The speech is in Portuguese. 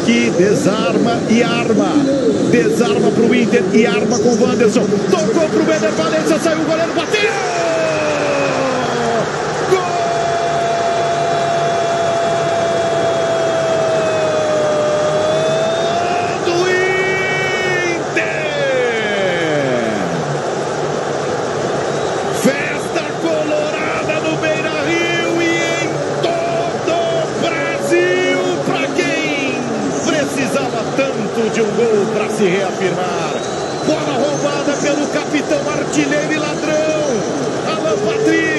aqui, desarma e arma. Desarma para o Inter e arma com o Wanderson. Tocou para o Éder Valencia, saiu o goleiro, bateu! De um gol para se reafirmar. Bola roubada pelo capitão, artilheiro e ladrão, Alan Patrick.